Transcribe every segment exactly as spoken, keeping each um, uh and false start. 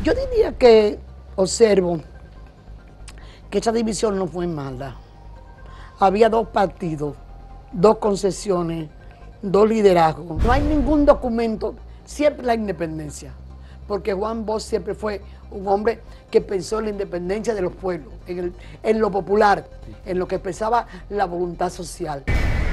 Yo diría que observo que esta división no fue mala. Había dos partidos, dos concesiones, dos liderazgos. No hay ningún documento, siempre la independencia, porque Juan Bosch siempre fue un hombre que pensó en la independencia de los pueblos, en, el, en lo popular, en lo que expresaba la voluntad social.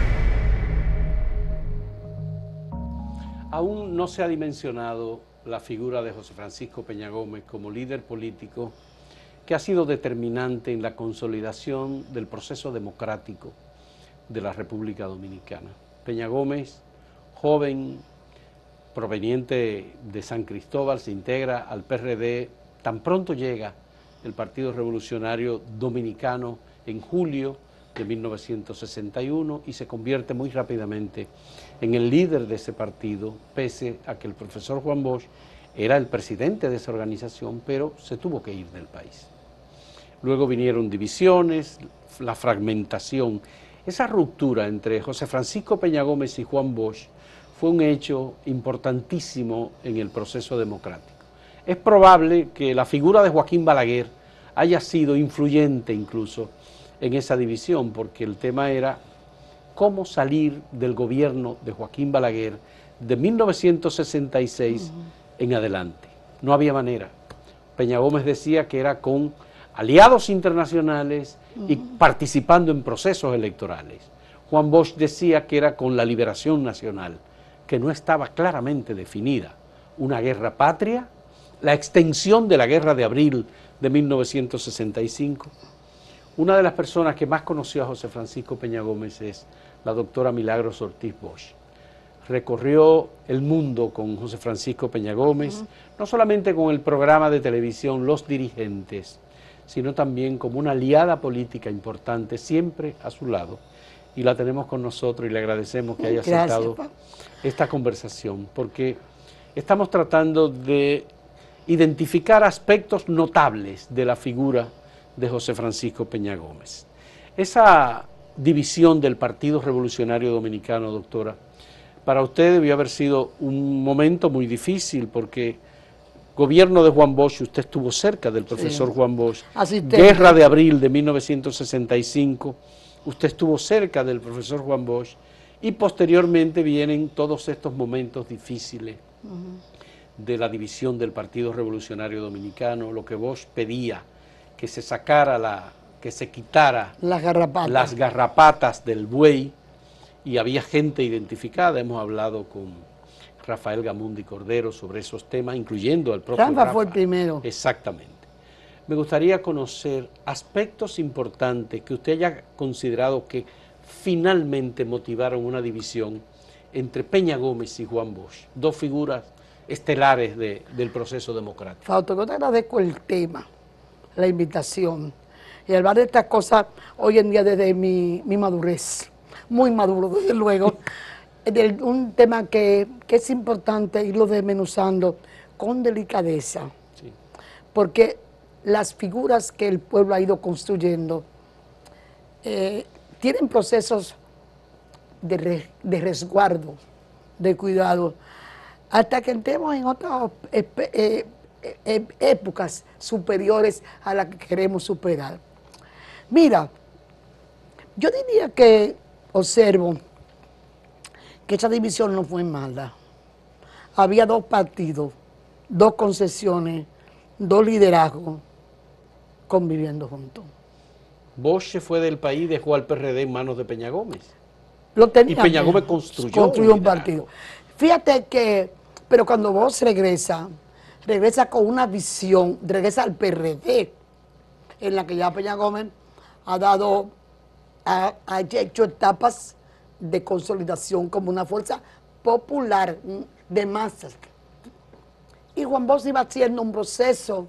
Aún no se ha dimensionado la figura de José Francisco Peña Gómez como líder político que ha sido determinante en la consolidación del proceso democrático de la República Dominicana. Peña Gómez, joven, proveniente de San Cristóbal, se integra al P R D, tan pronto llega el Partido Revolucionario Dominicano en julio de mil novecientos sesenta y uno y se convierte muy rápidamente en el líder de ese partido, pese a que el profesor Juan Bosch era el presidente de esa organización, pero se tuvo que ir del país. Luego vinieron divisiones, la fragmentación. Esa ruptura entre José Francisco Peña Gómez y Juan Bosch fue un hecho importantísimo en el proceso democrático. Es probable que la figura de Joaquín Balaguer haya sido influyente incluso en esa división, porque el tema era cómo salir del gobierno de Joaquín Balaguer de mil novecientos sesenta y seis uh-huh. en adelante. No había manera. Peña Gómez decía que era con aliados internacionales uh-huh. y participando en procesos electorales. Juan Bosch decía que era con la liberación nacional, que no estaba claramente definida. Una guerra patria, la extensión de la guerra de abril de mil novecientos sesenta y cinco. Una de las personas que más conoció a José Francisco Peña Gómez es la doctora Milagros Ortiz Bosch. Recorrió el mundo con José Francisco Peña Gómez, uh-huh. no solamente con el programa de televisión Los Dirigentes, sino también como una aliada política importante, siempre a su lado. Y la tenemos con nosotros y le agradecemos que haya Gracias, aceptado pa. esta conversación, porque estamos tratando de identificar aspectos notables de la figura de José Francisco Peña Gómez. Esa división del Partido Revolucionario Dominicano, doctora, para usted debió haber sido un momento muy difícil, porque gobierno de Juan Bosch, usted estuvo cerca del profesor sí. Juan Bosch, Asistente. Guerra de abril de mil novecientos sesenta y cinco, usted estuvo cerca del profesor Juan Bosch, y posteriormente vienen todos estos momentos difíciles uh-huh. de la división del Partido Revolucionario Dominicano, lo que Bosch pedía, que se sacara la, que se quitara las garrapatas. las garrapatas del buey, y había gente identificada. Hemos hablado con Rafael Gamundi Cordero sobre esos temas, incluyendo al propio Rafa. Rafa fue el primero. Exactamente. Me gustaría conocer aspectos importantes que usted haya considerado que finalmente motivaron una división entre Peña Gómez y Juan Bosch, dos figuras estelares de, del proceso democrático. Fausto, yo te agradezco el tema, la invitación, y hablar de estas cosas hoy en día desde mi, mi madurez, muy maduro desde luego, de un tema que, que es importante irlo desmenuzando con delicadeza, sí. porque las figuras que el pueblo ha ido construyendo eh, tienen procesos de, re, de resguardo, de cuidado, hasta que entremos en otras eh, eh, eh, épocas superiores a las que queremos superar. Mira, yo diría que observo que esta división no fue mala. Había dos partidos, dos concesiones, dos liderazgos conviviendo juntos. Bosch se fue del país y dejó al P R D en manos de Peña Gómez. Lo tenía, y Peña Gómez construyó, construyó un, un partido. Fíjate que, pero cuando Bosch regresa, regresa con una visión, regresa al P R D, en la que ya Peña Gómez ha dado, ha, ha hecho etapas de consolidación como una fuerza popular de masas. Y Juan Bosch iba haciendo un proceso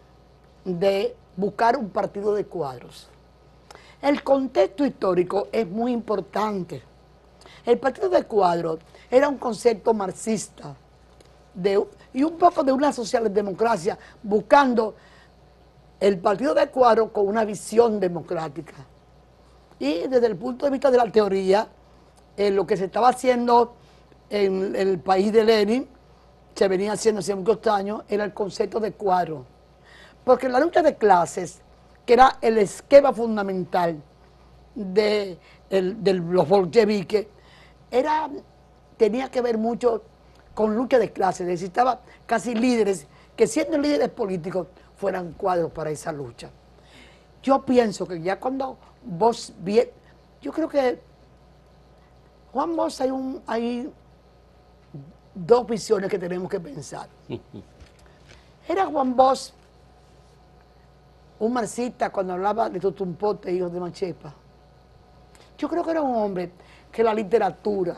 de buscar un partido de cuadros. El contexto histórico es muy importante. El partido de cuadros era un concepto marxista de, y un poco de una socialdemocracia, buscando el partido de cuadros con una visión democrática. Y desde el punto de vista de la teoría, eh, lo que se estaba haciendo en el país de Lenin se venía haciendo hace muchos años, era el concepto de cuadro. Porque la lucha de clases, que era el esquema fundamental de, el, de los bolcheviques, era, tenía que ver mucho con lucha de clases. Necesitaba casi líderes, que siendo líderes políticos, fueran cuadros para esa lucha. Yo pienso que ya cuando vos bien, yo creo que Juan Bosch hay, un, hay dos visiones que tenemos que pensar. Era Juan Bosch un marxista cuando hablaba de Totumpote, hijos de Machepa. Yo creo que era un hombre que la literatura,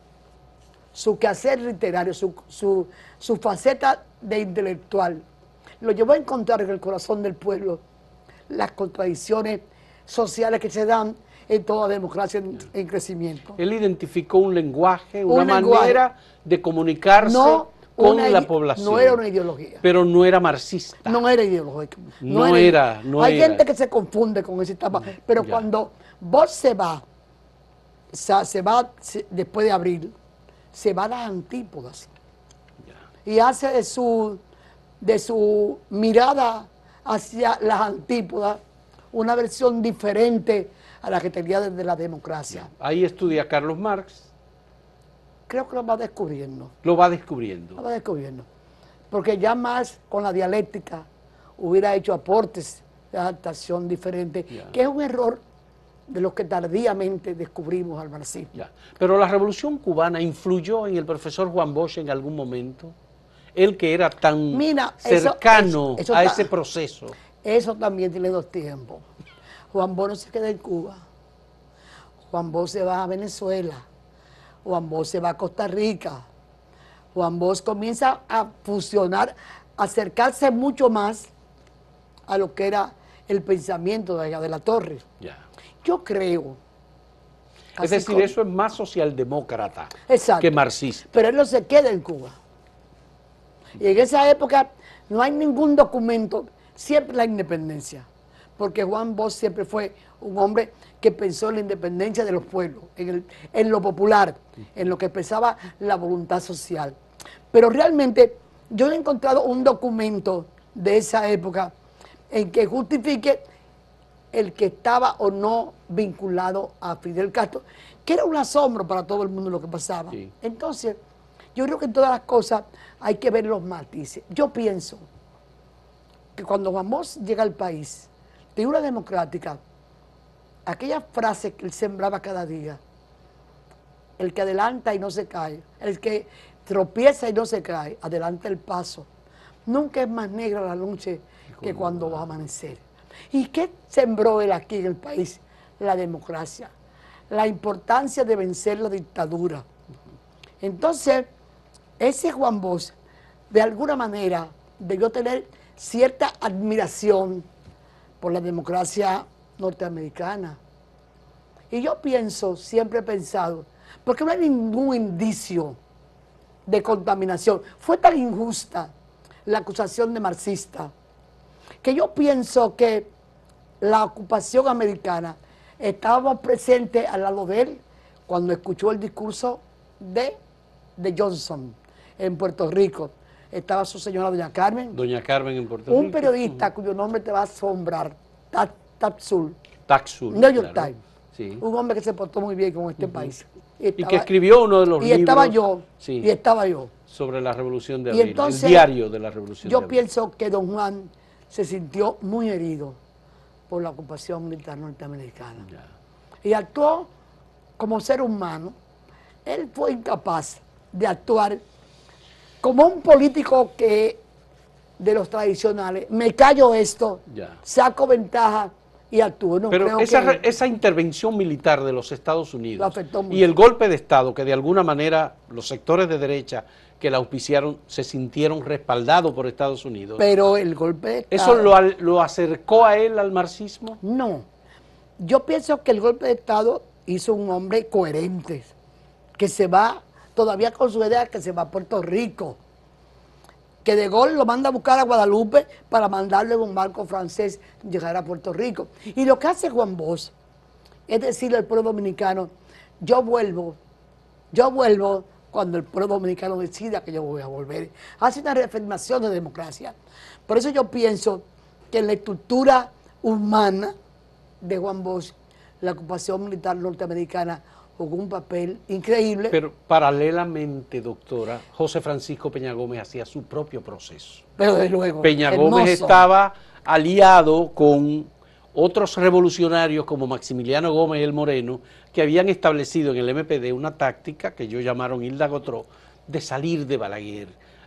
su quehacer literario, su, su, su faceta de intelectual, lo llevó a encontrar en el corazón del pueblo las contradicciones sociales que se dan en toda democracia en, en crecimiento. Él identificó un lenguaje, una un manera lenguaje. de comunicarse no con la población. No era una ideología. Pero no era marxista. No era ideológico. No, no era, era, no Hay era. gente que se confunde con esa etapa, pero ya. Cuando vos se va, o sea, se va se, después de abril, se va a las antípodas. Ya. Y hace de su, de su mirada hacia las antípodas una versión diferente a la que tenía desde la democracia. Ya. Ahí estudia Carlos Marx. Creo que lo va descubriendo. Lo va descubriendo. Lo va descubriendo. Porque ya más con la dialéctica hubiera hecho aportes de adaptación diferente, yeah. que es un error de los que tardíamente descubrimos al marxismo. Yeah. Pero la Revolución Cubana influyó en el profesor Juan Bosch en algún momento. Él que era tan Mira, cercano eso, eso, eso a ta, ese proceso. Eso también tiene dos tiempos. Juan Bosch no se queda en Cuba. Juan Bosch se va a Venezuela. Juan Bosch se va a Costa Rica. Juan Bosch comienza a fusionar, a acercarse mucho más a lo que era el pensamiento de allá de la Torre. Yeah. Yo creo. Es decir, con... eso es más socialdemócrata Exacto. que marxista. Pero él no se queda en Cuba. Y en esa época no hay ningún documento, siempre la independencia. Porque Juan Bosch siempre fue un hombre que pensó en la independencia de los pueblos, en, el, en lo popular, en lo que expresaba la voluntad social. Pero realmente yo no he encontrado un documento de esa época en que justifique el que estaba o no vinculado a Fidel Castro, que era un asombro para todo el mundo lo que pasaba. Sí. Entonces, yo creo que en todas las cosas hay que ver los matices. Yo pienso que cuando Juan Bosch llega al país, de una democrática, aquella frase que él sembraba cada día, el que adelanta y no se cae, el que tropieza y no se cae, adelanta el paso. Nunca es más negra la noche que cuando va a amanecer. ¿Y qué sembró él aquí en el país? La democracia, la importancia de vencer la dictadura. Entonces, ese Juan Bosch, de alguna manera, debió tener cierta admiración por la democracia norteamericana. Y yo pienso, siempre he pensado, porque no hay ningún indicio de contaminación. Fue tan injusta la acusación de marxista, que yo pienso que la ocupación americana estaba presente al lado de él cuando escuchó el discurso de, de Johnson en Puerto Rico. Estaba su señora Doña Carmen. Doña Carmen en Puerto un Rico. Un periodista uh-huh. cuyo nombre te va a asombrar, Taxul. Taxul. New York claro. Times. Sí. Un hombre que se portó muy bien con este uh-huh. país. Y, estaba, y que escribió uno de los y libros. Y estaba yo, sí, y estaba yo. Sobre la Revolución de y Abril, entonces, el diario de la Revolución yo de Abril. Yo pienso que don Juan se sintió muy herido por la ocupación militar norteamericana. Ya. Y actuó como ser humano. Él fue incapaz de actuar como un político que de los tradicionales, me callo esto, ya. saco ventaja y actúo. No, Pero creo esa, que esa intervención militar de los Estados Unidos afectó mucho. Y el golpe de Estado, que de alguna manera los sectores de derecha que la auspiciaron se sintieron respaldados por Estados Unidos. Pero el golpe de ¿Eso Estado, lo, lo acercó a él al marxismo? No. Yo pienso que el golpe de Estado hizo un hombre coherente, que se va, todavía con su idea, que se va a Puerto Rico, que De Gaulle lo manda a buscar a Guadalupe para mandarle en un barco francés llegar a Puerto Rico. Y lo que hace Juan Bosch es decirle al pueblo dominicano, yo vuelvo, yo vuelvo cuando el pueblo dominicano decida que yo voy a volver. Hace una reafirmación de democracia. Por eso yo pienso que en la estructura humana de Juan Bosch, la ocupación militar norteamericana jugó un papel increíble. Pero paralelamente, doctora, José Francisco Peña Gómez hacía su propio proceso. Pero desde luego, Peña hermoso. Gómez estaba aliado con otros revolucionarios como Maximiliano Gómez el Moreno, que habían establecido en el M P D una táctica que ellos llamaron Hilda Gotró, de salir de Balaguer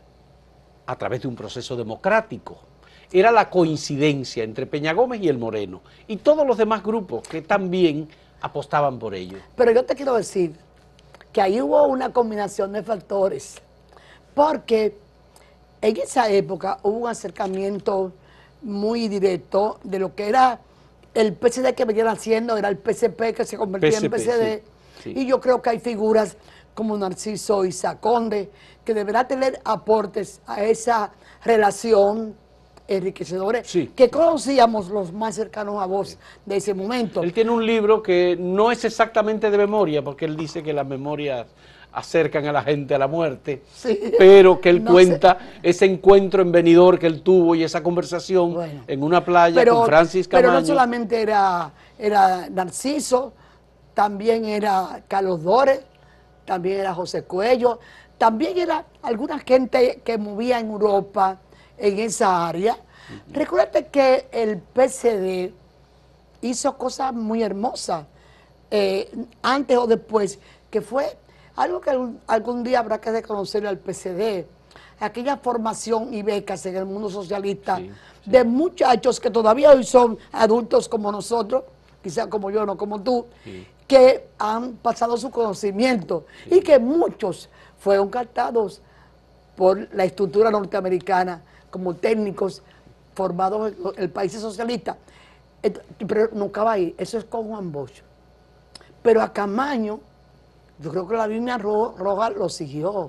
a través de un proceso democrático. Era la coincidencia entre Peña Gómez y el Moreno, y todos los demás grupos que también apostaban por ello. Pero yo te quiero decir que ahí hubo una combinación de factores, porque en esa época hubo un acercamiento muy directo de lo que era el P C D que venían haciendo, era el P C P que se convertía P C P, en P C D, sí, sí. Y yo creo que hay figuras como Narciso Isa Conde, que deberá tener aportes a esa relación enriquecedora, sí, que sí. conocíamos los más cercanos a vos sí. de ese momento. Él tiene un libro que no es exactamente de memoria, porque él dice que las memorias acercan a la gente a la muerte, sí. pero que él no cuenta sé. ese encuentro en Benidorm que él tuvo y esa conversación bueno. en una playa pero, con Francis Camaño. Pero no solamente era, era Narciso, también era Carlos Dores, también era José Cuello, también era alguna gente que movía en Europa, en esa área. Uh-huh. Recuérdate que el P C D hizo cosas muy hermosas, eh, antes o después, que fue algo que algún, algún día habrá que reconocerle al P C D, aquella formación y becas en el mundo socialista sí, sí. de muchachos que todavía hoy son adultos como nosotros, quizás como yo, no como tú, sí. que han pasado su conocimiento sí. y que muchos fueron captados por la estructura norteamericana como técnicos formados en el país socialista. Pero nunca va ahí, eso es con Juan Bosch. Pero a Camaño, yo creo que la línea ro roja lo siguió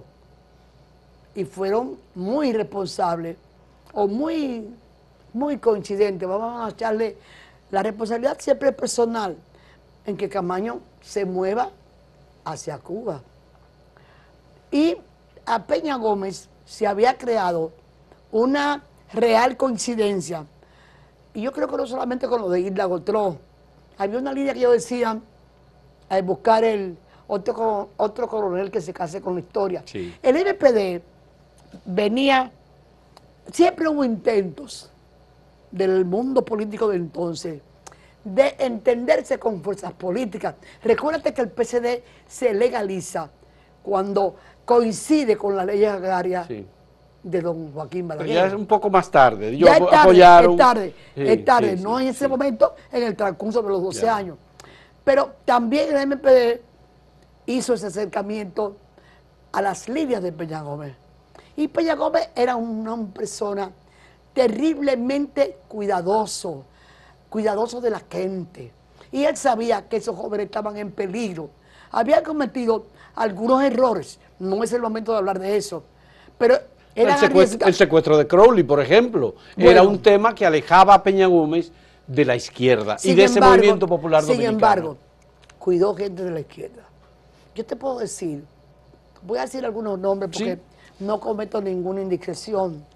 y fueron muy responsables o muy, muy coincidentes. Vamos a echarle la responsabilidad siempre personal en que Camaño se mueva hacia Cuba. Y a Peña Gómez se había creado una real coincidencia, y yo creo que no solamente con lo de Hilda Gotró, había una línea que yo decía, al buscar el otro, otro coronel que se case con la historia. Sí. El M P D venía, siempre hubo intentos del mundo político de entonces, de entenderse con fuerzas políticas. Recuérdate que el P C D se legaliza cuando coincide con la ley agraria sí. de don Joaquín Balaguer. Pero ya es un poco más tarde. Ellos ya es tarde, apoyaron. es tarde, sí, es tarde. Sí, no sí, en ese sí. momento, en el transcurso de los doce ya. años. Pero también el M P D hizo ese acercamiento a las líneas de Peña Gómez. Y Peña Gómez era una persona terriblemente cuidadoso, cuidadoso de la gente. Y él sabía que esos jóvenes estaban en peligro. Habían cometido algunos errores, no es el momento de hablar de eso, pero el secuestro, el secuestro de Crowley, por ejemplo, bueno, era un tema que alejaba a Peña Gómez de la izquierda y de ese embargo, movimiento popular sin dominicano. Sin embargo, cuidó gente de la izquierda. Yo te puedo decir, voy a decir algunos nombres porque sí. no cometo ninguna indiscreción.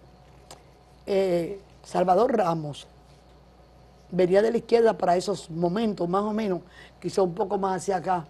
Eh, Salvador Ramos venía de la izquierda para esos momentos, más o menos, quizá un poco más hacia acá.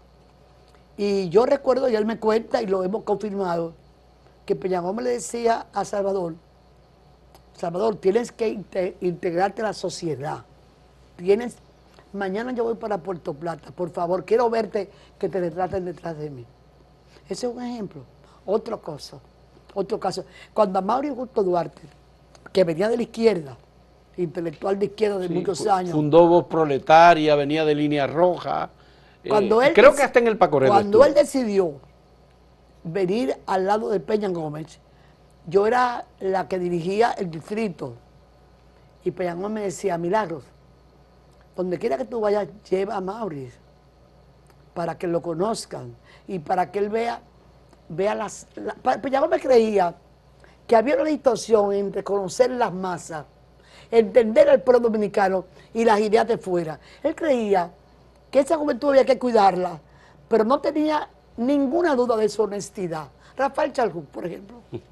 Y yo recuerdo, y él me cuenta, y lo hemos confirmado, que Peña Gómez le decía a Salvador, Salvador, tienes que inte integrarte a la sociedad. Tienes, mañana yo voy para Puerto Plata, por favor, quiero verte que te retraten detrás de mí. Ese es un ejemplo. Otra cosa, otro caso. Cuando a Mauri Augusto Duarte, que venía de la izquierda, intelectual de izquierda de sí, muchos años. Fundó Voz Proletaria, venía de Línea Roja. Cuando eh, él creo que hasta en el Pacorel. Cuando él decidió venir al lado de Peña Gómez, yo era la que dirigía el distrito. Y Peña Gómez me decía, Milagros, donde quiera que tú vayas, lleva a Maurice para que lo conozcan y para que él vea, vea las... La, Peña Gómez creía que había una distorsión entre conocer las masas, entender al pueblo dominicano y las ideas de fuera. Él creía que esa juventud había que cuidarla, pero no tenía ninguna duda de su honestidad. Rafael Chaldún, por ejemplo.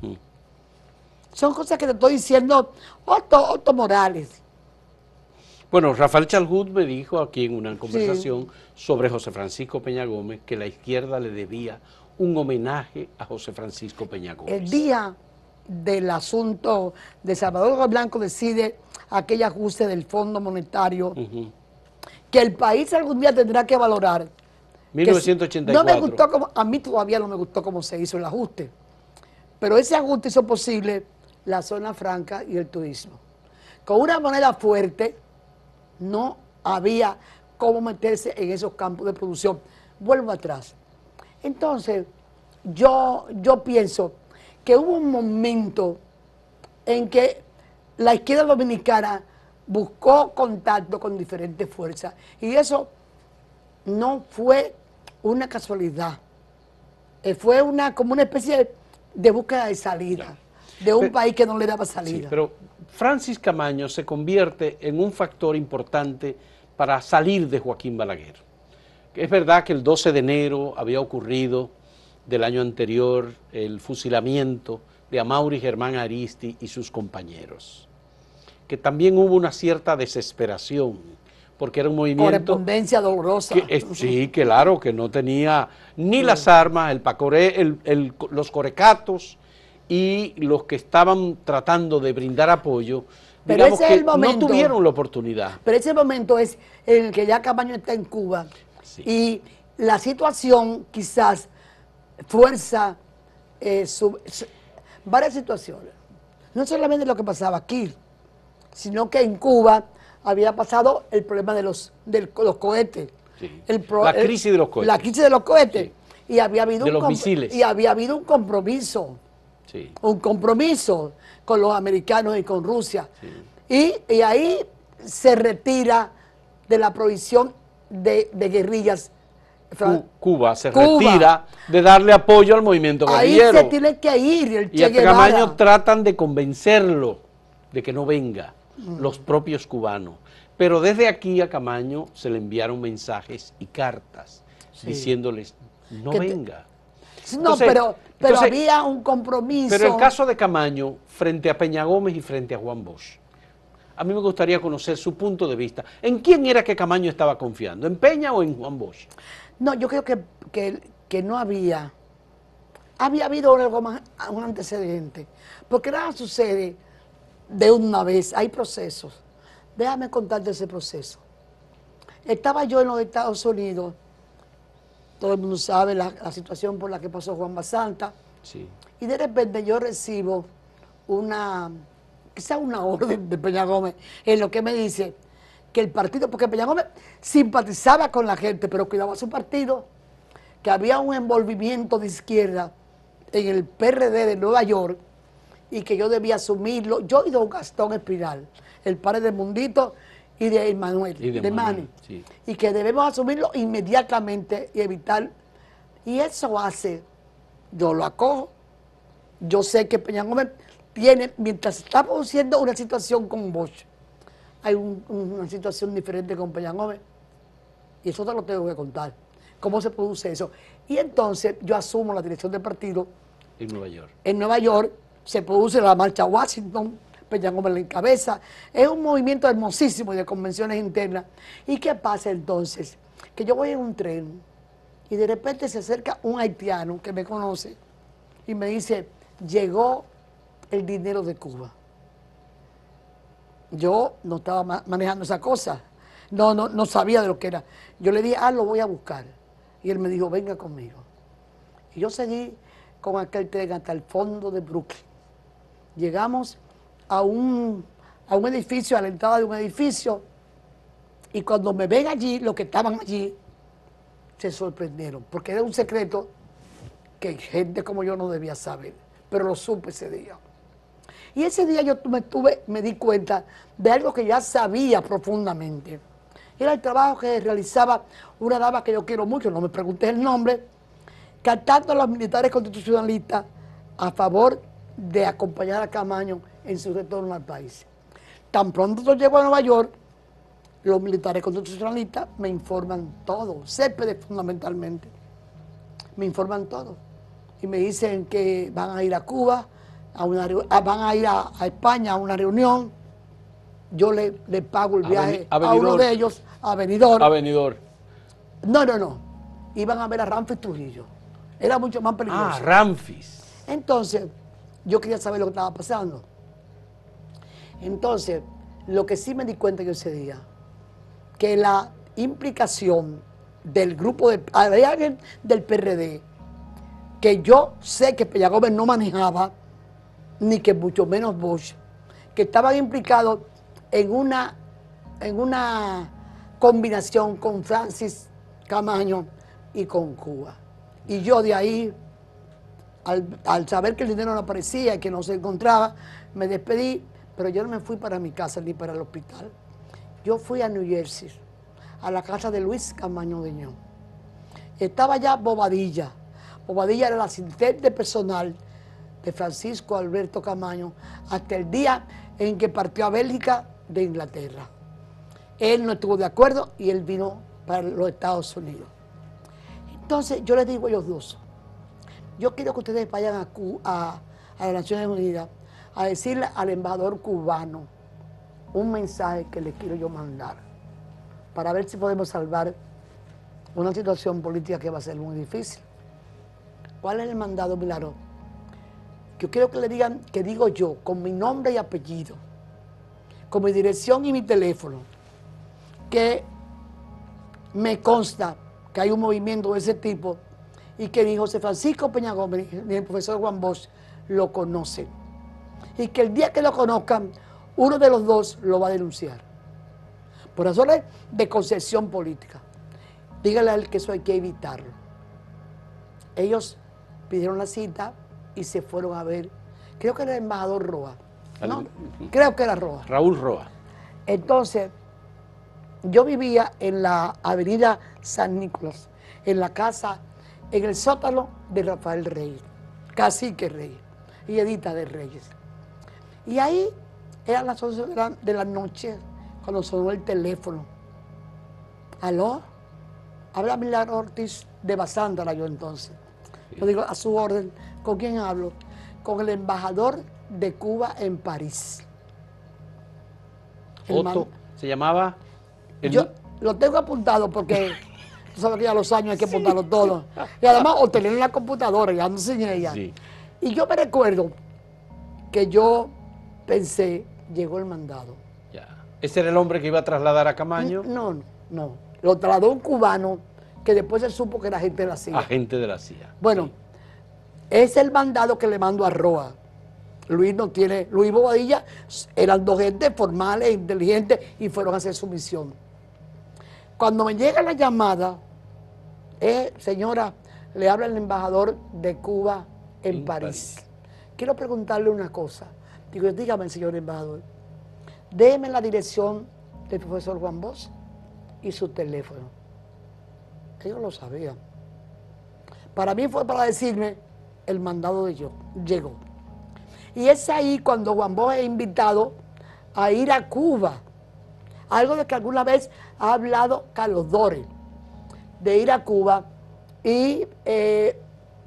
Son cosas que te estoy diciendo Otto, Otto Morales. Bueno, Rafael Chaldún me dijo aquí en una conversación Sí. sobre José Francisco Peña Gómez que la izquierda le debía un homenaje a José Francisco Peña Gómez. El día del asunto de Salvador Blanco decide aquel ajuste del Fondo Monetario, uh-huh, que el país algún día tendrá que valorar. mil novecientos ochenta y cuatro. No me gustó como, a mí todavía no me gustó cómo se hizo el ajuste, pero ese ajuste hizo posible la zona franca y el turismo. Con una moneda fuerte no había cómo meterse en esos campos de producción. Vuelvo atrás. Entonces, yo, yo pienso que hubo un momento en que la izquierda dominicana buscó contacto con diferentes fuerzas y eso no fue una casualidad, eh, fue una como una especie de búsqueda de salida de un pero, país que no le daba salida. Sí, pero Francis Camaño se convierte en un factor importante para salir de Joaquín Balaguer. Es verdad que el doce de enero había ocurrido del año anterior el fusilamiento de Amaury Germán Aristi y sus compañeros, que también hubo una cierta desesperación, porque era un movimiento... Correspondencia dolorosa. Que, eh, sí, claro, que no tenía ni sí. las armas, el pacoré, el, el, los corecatos y los que estaban tratando de brindar apoyo, pero digamos ese que es el momento, no tuvieron la oportunidad. Pero ese momento es en el que ya Camaño está en Cuba, sí, y la situación quizás fuerza eh, su, su, varias situaciones. No solamente lo que pasaba aquí, sino que en Cuba había pasado el problema de los, de los cohetes. Sí. El pro, la crisis el, de los cohetes. La crisis de los cohetes. Sí. Y, había habido de un los misiles. Y había habido un compromiso. Sí. Un compromiso con los americanos y con Rusia. Sí. Y, y ahí se retira de la provisión de, de guerrillas. Cuba se Cuba. retira de darle apoyo al movimiento guerrillero. Ahí se tiene que ir el Che Y a Guevara. Camaño tratan de convencerlo de que no venga, mm. los propios cubanos. Pero desde aquí a Camaño se le enviaron mensajes y cartas sí. diciéndoles, no que venga. Te... No, entonces, pero, pero entonces, había un compromiso. Pero el caso de Camaño, frente a Peña Gómez y frente a Juan Bosch, a mí me gustaría conocer su punto de vista. ¿En quién era que Camaño estaba confiando? ¿En Peña o en Juan Bosch? No, yo creo que, que, que no había, había habido algo más, un antecedente, porque nada sucede de una vez, hay procesos. Déjame contarte ese proceso. Estaba yo en los Estados Unidos, todo el mundo sabe la, la situación por la que pasó Juan Basanta, sí. y de repente yo recibo una, quizá una orden de Peña Gómez, en lo que me dice que el partido, porque Peña Gómez simpatizaba con la gente, pero cuidaba a su partido, que había un envolvimiento de izquierda en el P R D de Nueva York y que yo debía asumirlo, yo y don Gastón Espiral, el padre de Mundito y de Manuel, y de, de Manuel, Manny, sí. y que debemos asumirlo inmediatamente y evitar, y eso hace, yo lo acojo, yo sé que Peña Gómez tiene, mientras está produciendo una situación con Bosch, hay un, una situación diferente con Peña Gómez, y eso te lo tengo que contar, cómo se produce eso. Y entonces yo asumo la dirección del partido. En Nueva York. En Nueva York se produce la marcha a Washington, Peña Gómez la encabeza, es un movimiento hermosísimo de convenciones internas. ¿Y qué pasa entonces? Que yo voy en un tren y de repente se acerca un haitiano que me conoce y me dice, llegó el dinero de Cuba. Yo no estaba ma manejando esa cosa, no, no, no sabía de lo que era. Yo le dije, ah, lo voy a buscar. Y él me dijo, venga conmigo. Y yo seguí con aquel tren hasta el fondo de Brooklyn. Llegamos a un, a un edificio, a la entrada de un edificio, y cuando me ven allí, los que estaban allí, se sorprendieron, porque era un secreto que gente como yo no debía saber, pero lo supe ese día. Y ese día yo me, tuve, me di cuenta de algo que ya sabía profundamente. Era el trabajo que realizaba una dama que yo quiero mucho, no me pregunté el nombre, captando a los militares constitucionalistas a favor de acompañar a Camaño en su retorno al país. Tan pronto yo llego a Nueva York, los militares constitucionalistas me informan todo, Céspedes fundamentalmente, me informan todo. y me dicen que van a ir a Cuba, a una, a, van a ir a, a España a una reunión. Yo le, le pago el viaje a, a uno de ellos, a Benidorm. A Benidorm. No, no, no. Iban a ver a Ramfis Trujillo. Era mucho más peligroso. Ah, Ramfis. Entonces, yo quería saber lo que estaba pasando. Entonces, lo que sí me di cuenta yo ese día, que la implicación del grupo de, de alguien del P R D, que yo sé que Peña Gómez no manejaba, ni que mucho menos Bosch, que estaban implicados en una, en una combinación con Francis Camaño y con Cuba. Y yo de ahí, al, al saber que el dinero no aparecía y que no se encontraba, me despedí, pero yo no me fui para mi casa ni para el hospital. Yo fui a New Jersey, a la casa de Luis Camaño Deñón. Estaba ya Bobadilla. Bobadilla era el asistente personal de Francisco Alberto Camaño hasta el día en que partió a Bélgica de Inglaterra. Él no estuvo de acuerdo y él vino para los Estados Unidos. Entonces yo les digo a ellos dos, yo quiero que ustedes vayan a, a, a las Naciones Unidas a decirle al embajador cubano un mensaje que les quiero yo mandar para ver si podemos salvar una situación política que va a ser muy difícil. ¿Cuál es el mandado, Milagro? Yo quiero que le digan, que digo yo, con mi nombre y apellido, con mi dirección y mi teléfono, que me consta que hay un movimiento de ese tipo y que ni José Francisco Peña Gómez ni el profesor Juan Bosch lo conocen. Y que el día que lo conozcan, uno de los dos lo va a denunciar. Por razones de concesión política. Dígale a él que eso hay que evitarlo. Ellos pidieron la cita y se fueron a ver, creo que era el embajador Roa, ¿no? Creo que era Roa. Raúl Roa. Entonces, yo vivía en la avenida San Nicolás, en la casa, en el sótano de Rafael Reyes, Cacique Reyes y Edita de Reyes. Y ahí eran las once de la, de la noche cuando sonó el teléfono. ¿Aló? Habla Milagro Ortiz de Basándara yo entonces. Yo digo, a su orden, ¿con quién hablo? Con el embajador de Cuba en París. El Otto, man, ¿se llamaba? El... Yo lo tengo apuntado porque tú sabes que a los años hay que apuntarlo sí. todo. Y además, o tener en la computadora, ya no sin ella. Sí. Y yo me recuerdo que yo pensé, llegó el mandado. Ya. ¿Ese era el hombre que iba a trasladar a Camaño? No, no, no. Lo trasladó un cubano que después se supo que era agente de la C I A. Agente de la C I A. Bueno, sí. Es el mandado que le mando a Roa. Luis no tiene, Luis Bobadilla eran dos gentes formales, inteligentes y fueron a hacer su misión. Cuando me llega la llamada, eh, señora, le habla el embajador de Cuba en, en París. París. Quiero preguntarle una cosa. Digo, dígame, señor embajador, déjeme la dirección del profesor Juan Bosch y su teléfono. Ellos lo sabían. Para mí fue para decirme, el mandado de yo llegó. Y es ahí cuando Juan Bosch es invitado a ir a Cuba. Algo de que alguna vez ha hablado Carlos Dores, de ir a Cuba. Y eh,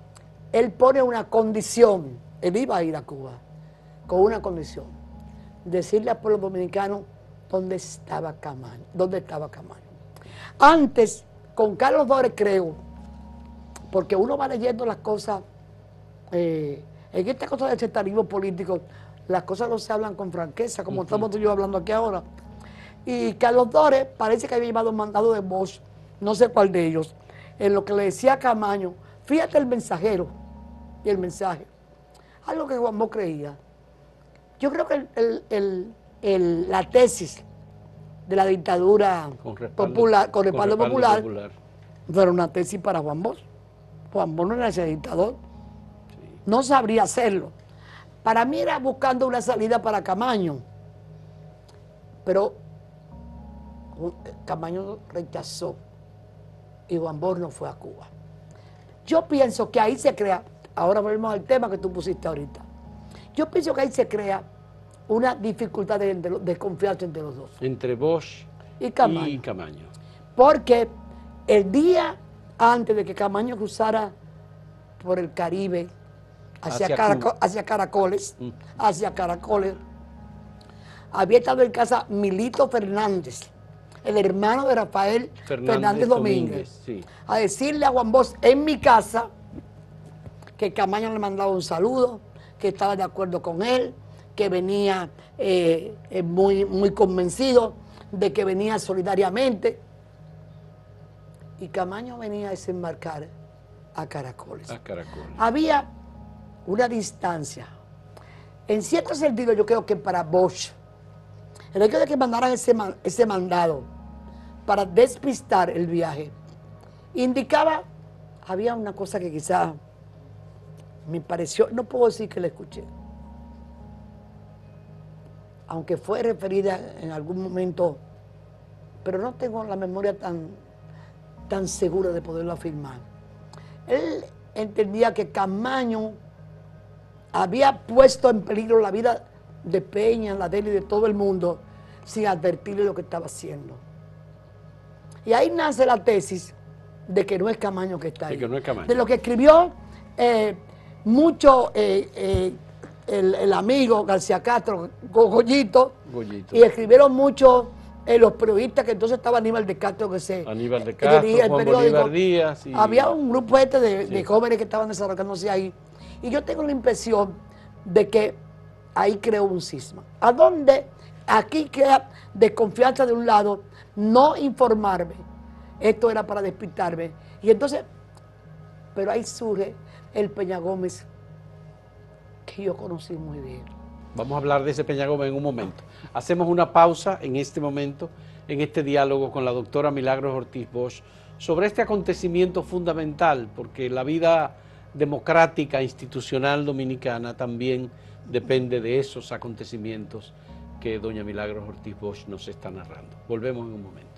él pone una condición. Él iba a ir a Cuba con una condición. Decirle al pueblo dominicano dónde estaba Camaño. Dónde estaba Camaño. Antes, con Carlos Dores creo, porque uno va leyendo las cosas... Eh, en esta cosa del sectarismo político, las cosas no se hablan con franqueza, como uh-huh. estamos tú y yo hablando aquí ahora. Y Carlos Dores parece que había llevado un mandado de Bosch, no sé cuál de ellos, en lo que le decía a Camaño, fíjate el mensajero y el mensaje. Algo que Juan Bosch creía. Yo creo que el, el, el, el, la tesis de la dictadura con respaldo, popular, con respaldo, con respaldo popular, popular, no era una tesis para Juan Bosch. Juan Bosch no era ese dictador. No sabría hacerlo. Para mí era buscando una salida para Camaño. Pero Camaño rechazó y Juan Bosch no fue a Cuba. Yo pienso que ahí se crea, ahora volvemos al tema que tú pusiste ahorita, yo pienso que ahí se crea una dificultad de, de, de confianza entre los dos. Entre Bosch y Camaño. y Camaño. Porque el día antes de que Camaño cruzara por el Caribe, hacia, Hacia Caraco- Cuba. hacia Caracoles, Mm. hacia Caracoles. Había estado en casa Milito Fernández, el hermano de Rafael Fernández Fernández, Domínguez, Domínguez, sí. a decirle a Juan Bosch en mi casa que Camaño le mandaba un saludo, que estaba de acuerdo con él, que venía eh, eh, muy, muy convencido de que venía solidariamente. Y Camaño venía a desembarcar a Caracoles. A Caracoles. Había una distancia. En cierto sentido, yo creo que para Bosch, el hecho de que mandaran ese, man- ese mandado para despistar el viaje, indicaba, había una cosa que quizá me pareció, no puedo decir que la escuché, aunque fue referida en algún momento, pero no tengo la memoria tan, tan segura de poderlo afirmar. Él entendía que Camaño había puesto en peligro la vida de Peña, la de él y de todo el mundo, sin advertirle lo que estaba haciendo. Y ahí nace la tesis de que no es Camaño que está ahí. De que no es Camaño. De lo que escribió eh, mucho eh, eh, el, el amigo García Castro, Go- Goyito, Goyito. y escribieron mucho eh, los periodistas, que entonces estaba Aníbal de Castro, que se Aníbal de eh, Castro, dirigía el Juan periódico. Bolívar Díaz y- Había un grupo este de, Sí. de jóvenes que estaban desarrollándose ahí. Y yo tengo la impresión de que ahí creó un cisma. ¿A dónde? Aquí crea desconfianza de un lado, no informarme. Esto era para despistarme. Y entonces, pero ahí surge el Peña Gómez, que yo conocí muy bien. Vamos a hablar de ese Peña Gómez en un momento. Hacemos una pausa en este momento, en este diálogo con la doctora Milagros Ortiz Bosch, sobre este acontecimiento fundamental, porque la vida democrática, institucional dominicana también depende de esos acontecimientos que doña Milagros Ortiz Bosch nos está narrando. Volvemos en un momento.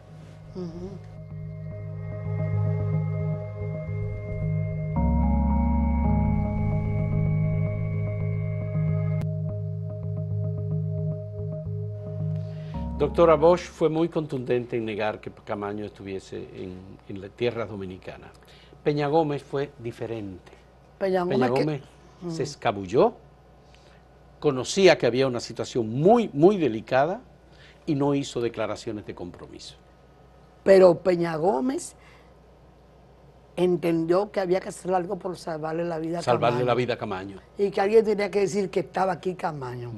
Doctora Bosch fue muy contundente en negar que Camaño estuviese en, en las tierras dominicanas. Peña Gómez fue diferente. Peña Peña Gómez, que- Gómez se escabulló, conocía que había una situación muy, muy delicada y no hizo declaraciones de compromiso. pero Peña Gómez entendió que había que hacer algo por salvarle la vida a Salvarle Camaño. la vida a Camaño. Y que alguien tenía que decir que estaba aquí Camaño.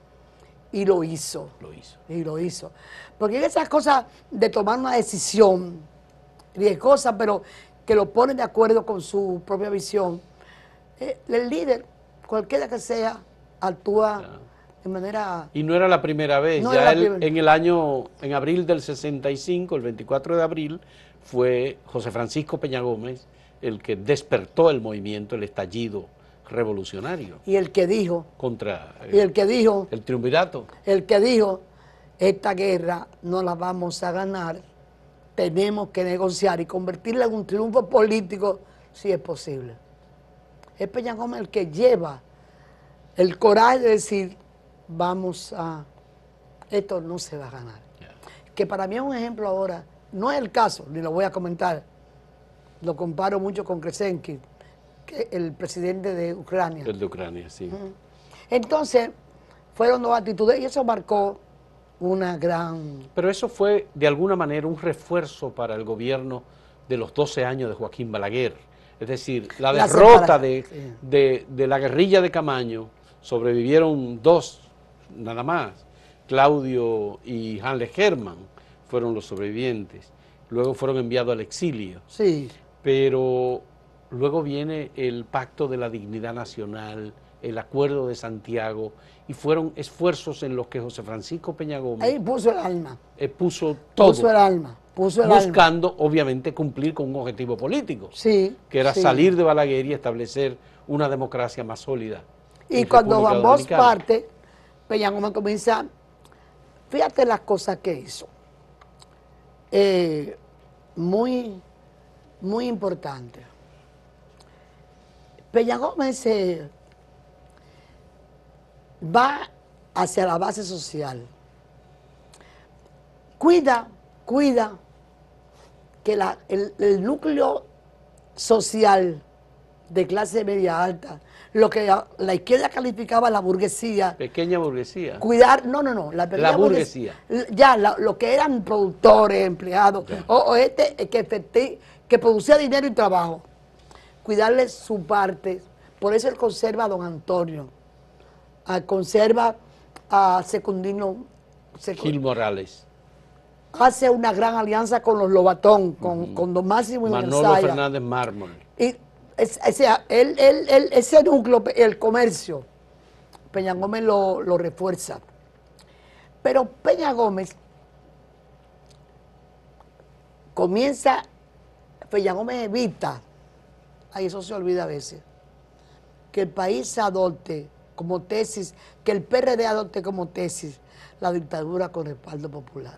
Y lo hizo. Lo hizo. Y lo hizo. Porque en esas cosas de tomar una decisión riesgosa, pero que lo pone de acuerdo con su propia visión, eh, el líder, cualquiera que sea, actúa Claro. de manera... Y no era la primera vez, No ya era la él, primera. en el año, en abril del sesenta y cinco, el veinticuatro de abril, fue José Francisco Peña Gómez el que despertó el movimiento, el estallido revolucionario Y el que dijo, contra y el que dijo, el triunvirato. el que dijo, esta guerra no la vamos a ganar, tenemos que negociar y convertirla en un triunfo político si es posible. Es Peña Gómez el que lleva el coraje de decir, vamos a, esto no se va a ganar. Que para mí es un ejemplo ahora, no es el caso, ni lo voy a comentar, lo comparo mucho con Kresenki, que el presidente de Ucrania. El de Ucrania, sí. Entonces, fueron dos actitudes y eso marcó una gran... Pero eso fue, de alguna manera, un refuerzo para el gobierno de los doce años de Joaquín Balaguer. Es decir, la La derrota separa- de, sí. de, de la guerrilla de Camaño, sobrevivieron dos, nada más, Claudio y Hanle Hermann fueron los sobrevivientes. Luego fueron enviados al exilio. Sí, Pero luego viene el Pacto de la Dignidad Nacional, el Acuerdo de Santiago, y fueron esfuerzos en los que José Francisco Peña Gómez ahí puso el alma, eh, puso todo, puso el alma, puso el alma. buscando obviamente cumplir con un objetivo político, Sí, que era sí. salir de Balaguer y establecer una democracia más sólida. Y en cuando República Juan Bosch Dominicana. parte, Peña Gómez comienza, fíjate las cosas que hizo. Eh, muy, muy importante. Peña Gómez eh, va hacia la base social. Cuida, cuida que la- el, el núcleo social de clase media alta, lo que la, la izquierda calificaba la burguesía. Pequeña burguesía. Cuidar, no, no, no, la, la burguesía. burguesía. Ya, la, lo que eran productores, empleados, o, o, este que, efecti, que producía dinero y trabajo. Cuidarle su parte. Por eso él conserva a don Antonio, a, conserva a Secundino. Secund... Gil Morales. Hace una gran alianza con los Lobatón, con, uh-huh. con don Máximo y Manolo González. Fernández Mármol. Y, es, o sea, él, él, él, ese núcleo, el comercio, Peña Gómez lo, lo refuerza. Pero Peña Gómez comienza, Peña Gómez evita, ahí eso se olvida a veces, que el país adopte como tesis, que el P R D adopte como tesis la dictadura con respaldo popular.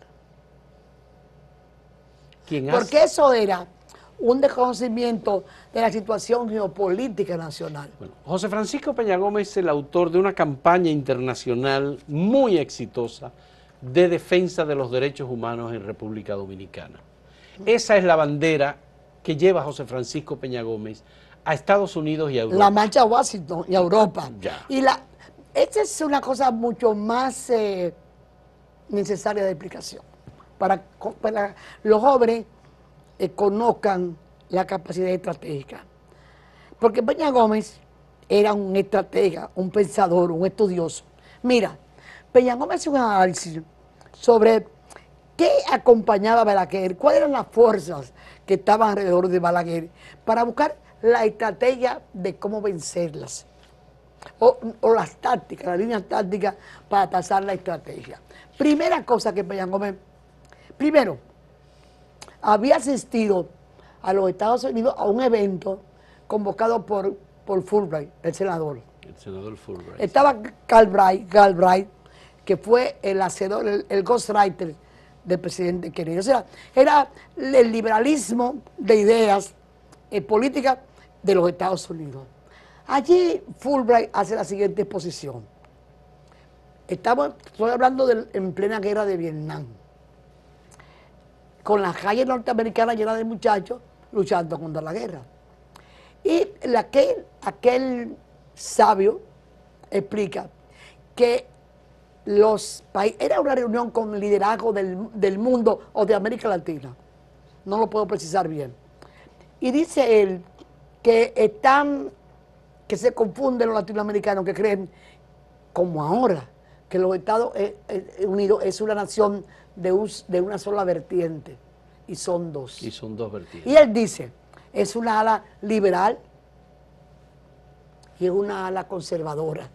¿Quién Porque hace? Eso era un desconocimiento de la situación geopolítica nacional. Bueno, José Francisco Peña Gómez es el autor de una campaña internacional muy exitosa de defensa de los derechos humanos en República Dominicana. Esa es la bandera que lleva José Francisco Peña Gómez a Estados Unidos y a Europa. La marcha a Washington y a Europa. Ya. Y la, esta es una cosa mucho más eh, necesaria de explicación. Para, para los jóvenes eh, conozcan la capacidad estratégica. Porque Peña Gómez era un estratega, un pensador, un estudioso. Mira, Peña Gómez hizo un análisis sobre qué acompañaba a Balaguer, cuáles eran las fuerzas que estaban alrededor de Balaguer, para buscar la estrategia de cómo vencerlas. O, o las tácticas, las líneas tácticas para trazar la estrategia. Primera cosa que Peña Gómez, primero, había asistido a los Estados Unidos a un evento convocado por, por Fulbright, el senador. El senador Fulbright. Estaba Galbraith, Galbraith, que fue el hacedor, el, el ghostwriter del presidente Kennedy. O sea, era el liberalismo de ideas eh, políticas de los Estados Unidos. Allí Fulbright hace la siguiente exposición. Estamos, estoy hablando de, en plena guerra de Vietnam, con las calles norteamericanas llenas de muchachos luchando contra la guerra. Y la, aquel, aquel sabio explica que los países, era una reunión con liderazgo del, del mundo o de América Latina, no lo puedo precisar bien. Y dice él que están, que se confunden los latinoamericanos que creen, como ahora, que los Estados Unidos es una nación de, un, de una sola vertiente, y son dos. Y son dos vertientes. Y él dice, es una ala liberal y es una ala conservadora.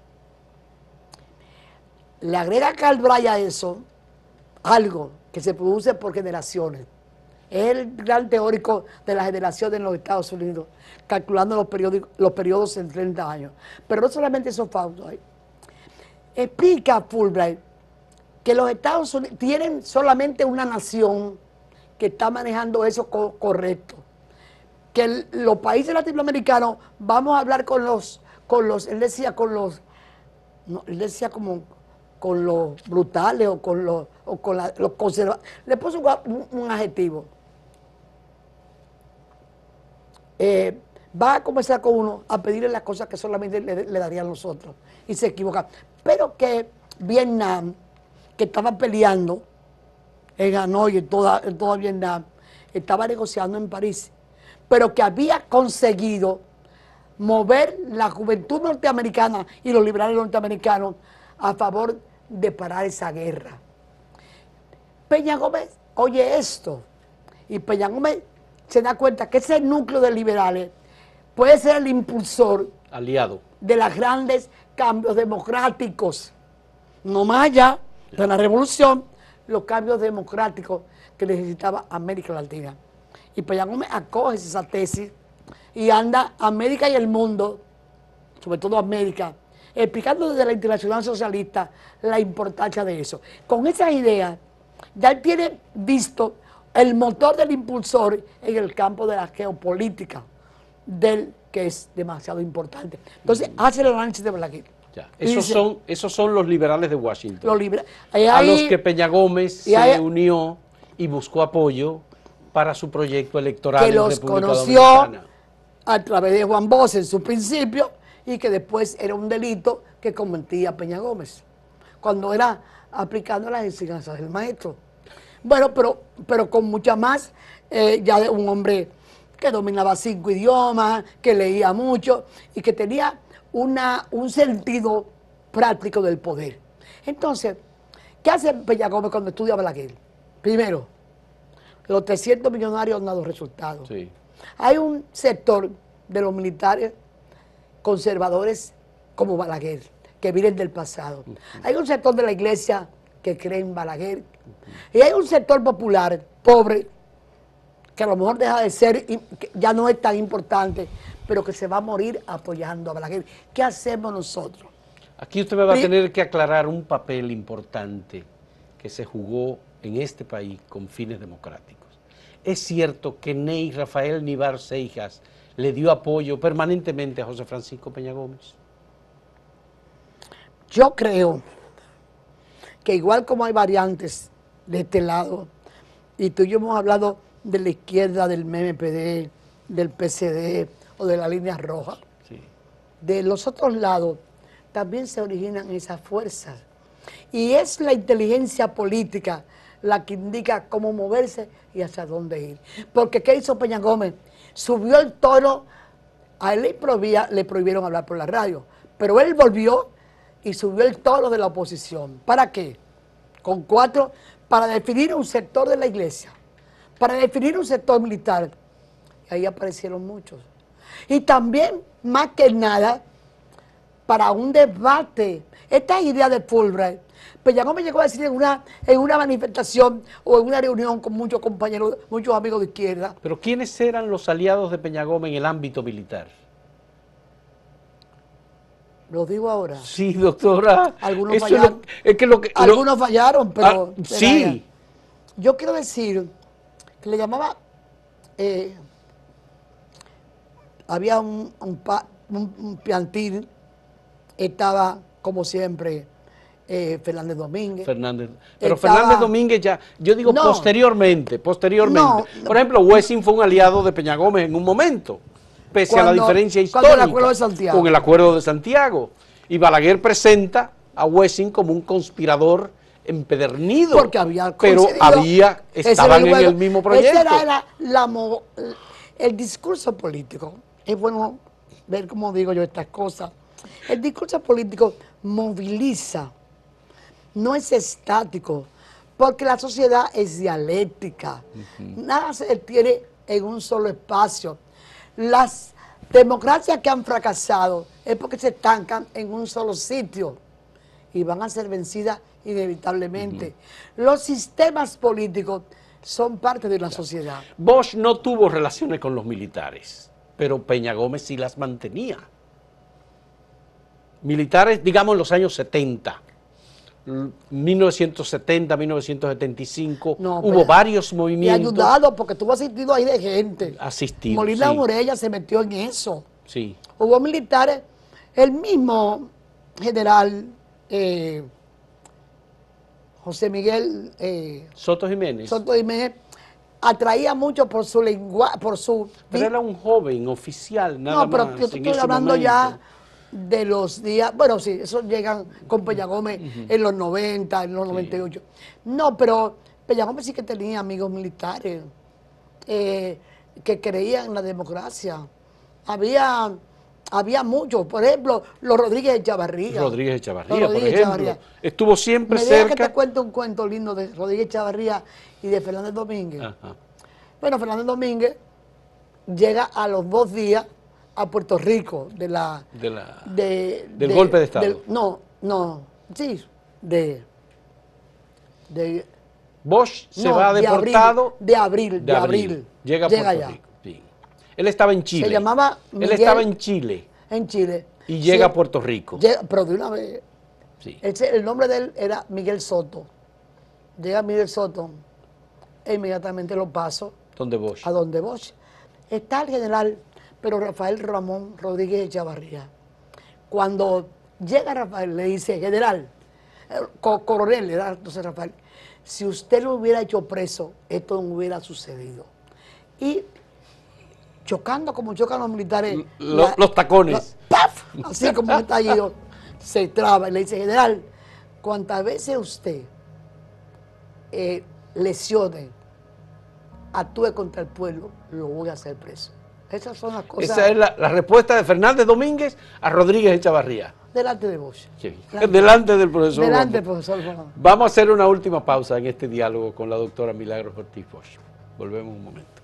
Le agrega Galbraith a eso algo que se produce por generaciones. Es el gran teórico de la generación en los Estados Unidos, calculando los, los periodos en treinta años. Pero no solamente esos factos. Explica Fulbright que los Estados Unidos tienen solamente una nación que está manejando eso co correcto. Que el, los países latinoamericanos, vamos a hablar con los, con los, él decía con los, no, él decía como con los brutales o con los, o con la, los conservadores. Le puso un, un adjetivo. Eh, va a comenzar con uno a pedirle las cosas que solamente le, le darían los otros. Y se equivoca. Pero que Vietnam, que estaba peleando en Hanoi, en toda, en toda Vietnam, estaba negociando en París, pero que había conseguido mover la juventud norteamericana y los liberales norteamericanos a favor de parar esa guerra. Peña Gómez oye esto, y Peña Gómez se da cuenta que ese núcleo de liberales puede ser el impulsor aliado de los grandes cambios democráticos, no más allá de la revolución, los cambios democráticos que necesitaba América Latina. Y Peña Gómez acoge esa tesis y anda a América y el mundo, sobre todo América, explicando desde la Internacional Socialista la importancia de eso. Con esas ideas, ya él tiene visto el motor del impulsor en el campo de la geopolítica, del que es demasiado importante. Entonces, mm. hace el análisis de Balaguer. Ya. Esos, dice, son, esos son los liberales de Washington, los liber ahí, a los que Peña Gómez se ahí, unió y buscó apoyo para su proyecto electoral que en los República conoció Dominicana. a través de Juan Bosch en su principio, y que después era un delito que cometía Peña Gómez, cuando era aplicando las enseñanzas del maestro. Bueno, pero, pero con mucha más, eh, ya de un hombre que dominaba cinco idiomas, que leía mucho y que tenía una, un sentido práctico del poder. Entonces, ¿qué hace Peña Gómez cuando estudia Balaguer? Primero, los trescientos millonarios han dado resultados. Sí. Hay un sector de los militares conservadores como Balaguer, que vienen del pasado. Uh-huh. Hay un sector de la iglesia que cree en Balaguer. Uh-huh. Y hay un sector popular, pobre, que a lo mejor deja de ser, ya no es tan importante, pero que se va a morir apoyando a Balaguer. ¿Qué hacemos nosotros? Aquí usted me va a tener que aclarar un papel importante que se jugó en este país con fines democráticos. ¿Es cierto que Ney Rafael Nivar Seijas le dio apoyo permanentemente a José Francisco Peña Gómez? Yo creo que igual como hay variantes de este lado, y tú y yo hemos hablado de la izquierda, del M M P D, del P C D o de la línea roja, sí, de los otros lados también se originan esas fuerzas. Y es la inteligencia política la que indica cómo moverse y hacia dónde ir. Porque ¿qué hizo Peña Gómez? Subió el tono, a él le, prohibía, le prohibieron hablar por la radio, pero él volvió y subió el tono de la oposición. ¿Para qué? Con cuatro, para definir un sector de la iglesia, para definir un sector militar. Y ahí aparecieron muchos. Y también, más que nada, para un debate. Esta idea de Fulbright, Peña Gómez llegó a decir en una, en una manifestación o en una reunión con muchos compañeros, muchos amigos de izquierda. ¿Pero quiénes eran los aliados de Peña Gómez en el ámbito militar? Lo digo ahora. Sí, doctora. Algunos Eso fallaron. Es lo, es que lo que, Algunos lo, fallaron, pero... Ah, sí. Yo quiero decir que le llamaba... Eh, había un, un, pa, un, un piantil, estaba, como siempre, eh, Fernández Domínguez. Fernández. Pero estaba, Fernández Domínguez ya, yo digo no, posteriormente, posteriormente. No, Por ejemplo, Wessing fue un aliado de Peña Gómez en un momento, pese cuando, a la diferencia histórica. Con el acuerdo de Santiago. Con el acuerdo de Santiago. Y Balaguer presenta a Wessing como un conspirador empedernido. Porque había pero había, estaban en el mismo proyecto. Ese era, era la, el discurso político. Es bueno ver cómo digo yo estas cosas. El discurso político moviliza, no es estático, porque la sociedad es dialéctica. Uh-huh. Nada se detiene en un solo espacio. Las democracias que han fracasado es porque se estancan en un solo sitio y van a ser vencidas inevitablemente. Uh-huh. Los sistemas políticos son parte de la claro. sociedad. Bosch no tuvo relaciones con los militares, pero Peña Gómez sí las mantenía. Militares, digamos, en los años setenta, mil novecientos setenta, mil novecientos setenta y cinco, no, hubo varios movimientos. Y ayudado, porque tuvo asistido ahí de gente. Asistido, Molina sí. Morella se metió en eso. Sí. Hubo militares, el mismo general eh, José Miguel eh, Soto Jiménez. Soto Jiménez atraía mucho por su lenguaje, por su... Pero era un joven oficial, nada más. No, pero más, yo estoy hablando momento. ya de los días, bueno, sí, esos llegan con Peña Gómez uh-huh. en los noventa, en los sí. noventa y ocho. No, pero Peña Gómez sí que tenía amigos militares eh, que creían en la democracia. Había, había muchos, por ejemplo, los Rodríguez Echavarría. Rodríguez Echavarría, Rodríguez por ejemplo. Echavarría. Estuvo siempre Me cerca. que te cuento un cuento lindo de Rodríguez Echavarría y de Fernández Domínguez. Ajá. Bueno, Fernández Domínguez llega a los dos días a Puerto Rico de la, de la de, del de, golpe de Estado. De, no, no, sí, de, de Bosch se no, va deportado de abril, de abril, de abril. Llega a Puerto allá. Rico. Sí. Él estaba en Chile. Se llamaba Miguel, Él estaba en Chile. En Chile. Y llega sí, a Puerto Rico. Llega, pero de una vez. Sí. Ese, el nombre de él era Miguel Soto. Llega Miguel Soto e inmediatamente lo paso. ¿Dónde Bosch? A donde Bosch. Está el general, pero Rafael Ramón Rodríguez Echavarría. Cuando llega Rafael, le dice, general, coronel, le da entonces Rafael, si usted lo hubiera hecho preso, esto no hubiera sucedido. Y chocando como chocan los militares. Lo- la- los tacones. la- ¡paf! Así como un estallido, se traba y le dice, general, cuantas veces usted eh, lesione, actúe contra el pueblo, lo voy a hacer preso. Esas son las cosas Esa es la, la respuesta de Fernández Domínguez a Rodríguez Echavarría. delante de Bosch. Sí. Delante del profesor. Delante del Juan. profesor Juan. Vamos a hacer una última pausa en este diálogo con la doctora Milagros Ortiz Bosch. Volvemos un momento.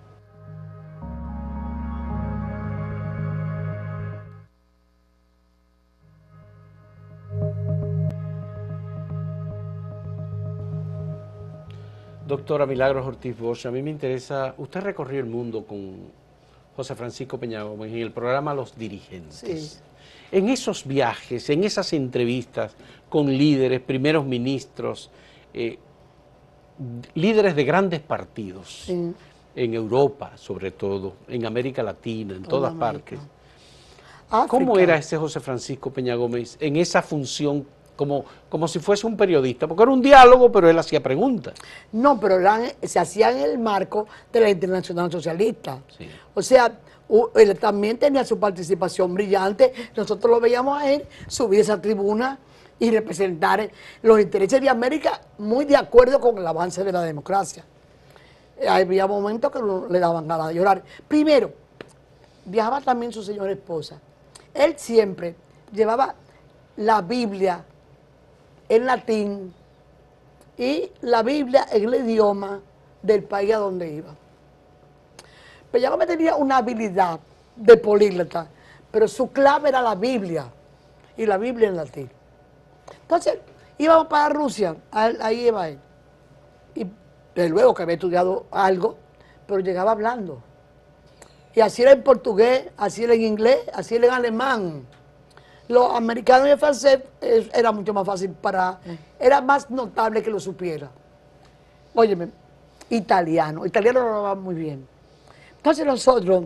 Doctora Milagros Ortiz Bosch, a mí me interesa, usted recorrió el mundo con José Francisco Peña Gómez en el programa Los Dirigentes. Sí. En esos viajes, en esas entrevistas con líderes, primeros ministros, eh, líderes de grandes partidos, Sí. en Europa sobre todo, en América Latina, en Toda todas América. partes. África. ¿Cómo era ese José Francisco Peña Gómez en esa función como, como si fuese un periodista? Porque era un diálogo, pero él hacía preguntas. No, pero eran- se hacía en el marco de la Internacional Socialista. Sí. O sea, u- él también tenía su participación brillante. Nosotros lo veíamos a él subir esa tribuna y representar los intereses de América muy de acuerdo con el avance de la democracia. Eh, Había momentos que lo- le daban ganas de llorar. Primero, viajaba también su señora esposa. Él siempre llevaba la Biblia en latín y la Biblia en el idioma del país a donde iba. Pero ya no me tenía una habilidad de políglota, pero su clave era la Biblia y la Biblia en latín. Entonces, íbamos para Rusia, a- ahí iba él. Y desde luego que había estudiado algo, pero llegaba hablando. Y así era en portugués, así era en inglés, así era en alemán. Los americanos y el francés eh, era mucho más fácil para... Era más notable que lo supiera. Óyeme, italiano, italiano lo hablaba muy bien. Entonces nosotros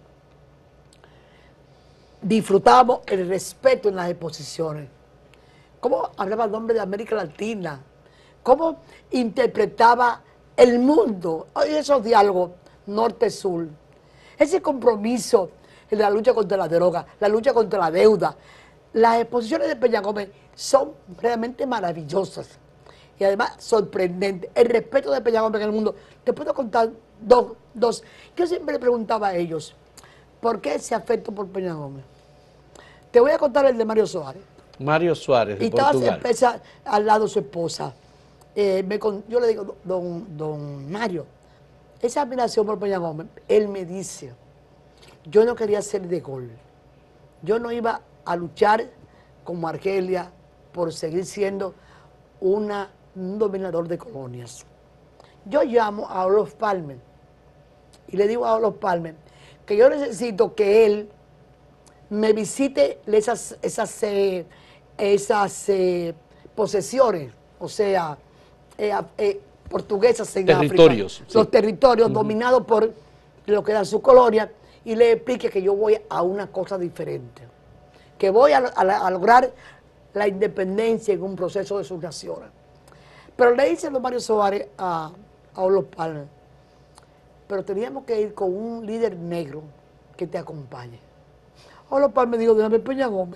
disfrutábamos el respeto en las exposiciones. Cómo hablaba el nombre de América Latina, cómo interpretaba el mundo, Oye, esos diálogos norte-sur, ese compromiso en la lucha contra la droga, la lucha contra la deuda. Las exposiciones de Peña Gómez son realmente maravillosas y además sorprendentes. El respeto de Peña Gómez en el mundo. Te puedo contar dos, dos. Yo siempre le preguntaba a ellos, ¿por qué ese afecto por Peña Gómez? Te voy a contar el de Mario Suárez. Mario Suárez, de Y estaba Portugal. empresa al lado de su esposa. Eh, me con- yo le digo, don, don Mario, esa admiración por Peña Gómez, él me dice, yo no quería ser de gol. Yo no iba a luchar como Argelia por seguir siendo una, un dominador de colonias. Yo llamo a Olof Palme y le digo a Olof Palme que yo necesito que él me visite esas, esas, eh, esas eh, posesiones, o sea, eh, eh, portuguesas en Territorios, África, sí. los territorios dominados por lo que era su colonia, y le explique que yo voy a una cosa diferente, que voy a, a- a lograr la independencia en un proceso de sus naciones. Pero le dice don Mario Suárez a, a Olof Palme, pero teníamos que ir con un líder negro que te acompañe. Olof Palme dijo, déjame Peña Gómez.